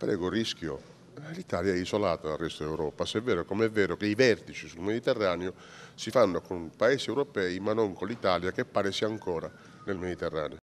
Prego, rischio. L'Italia è isolata dal resto d'Europa, se è vero come è vero che i vertici sul Mediterraneo si fanno con paesi europei ma non con l'Italia che pare sia ancora nel Mediterraneo.